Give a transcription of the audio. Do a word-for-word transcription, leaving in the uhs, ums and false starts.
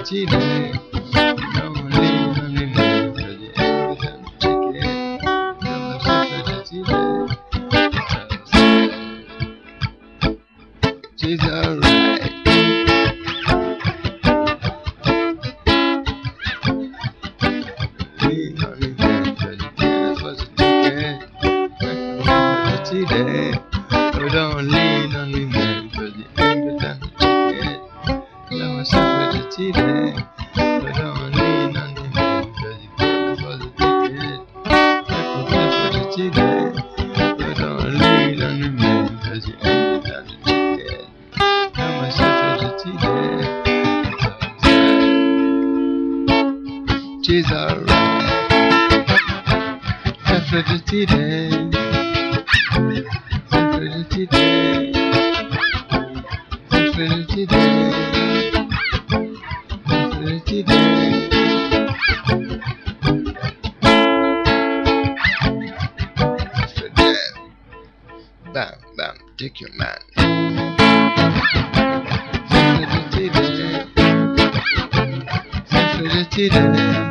cheating. Don't lean on me, man, 'cause you ain't got time to take it. You're my suffragette cheating. She's alright. Lean on me, man, 'cause you can't afford to take it. Suffragette cheating. Oh, don't lean on me, man, 'cause you ain't got time to take it. You're my suffragette cheating. Oh, don't lean on me, man, 'cause you can't afford to take it. Suffragette cheating. Oh, don't lean on me, man, 'cause you ain't got time to take it. You're my suffragette cheating. She's alright. Suffragette cheating. Suffragette cheating. Suffragette cheating. Suffragette cheating. Suffragette. Bam, bam, take your man. Suffragette cheating. Suffragette cheating.